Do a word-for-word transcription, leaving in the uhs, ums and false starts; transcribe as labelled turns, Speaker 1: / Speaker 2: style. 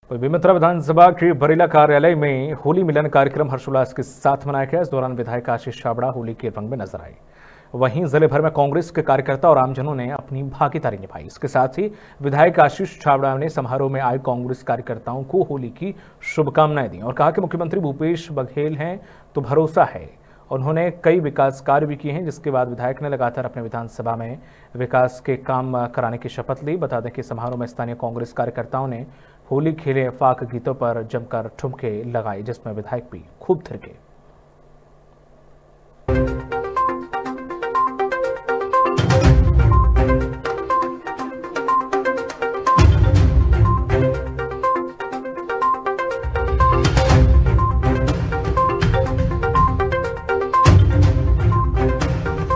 Speaker 1: बेमेतरा विधानसभा के बरेला कार्यालय में होली मिलन कार्यक्रम हर्षोल्लास के साथ मनाया गया। इस दौरान विधायक आशीष छाबड़ा होली के रंग में नजर आए। वहीं जिले भर में कांग्रेस के कार्यकर्ता और आमजनों ने अपनी भागीदारी निभाई। इसके साथ ही विधायक आशीष छाबड़ा ने समारोह में आए कांग्रेस कार्यकर्ताओं को होली की शुभकामनाएं दी और कहा कि मुख्यमंत्री भूपेश बघेल हैं तो भरोसा है। उन्होंने कई विकास कार्य भी किए हैं, जिसके बाद विधायक ने लगातार अपने विधानसभा में विकास के काम कराने की शपथ ली। बता दें कि समारोह में स्थानीय कांग्रेस कार्यकर्ताओं ने होली खेले फाक गीतों पर जमकर ठुमके लगाए, जिसमें विधायक भी खूब थिरके।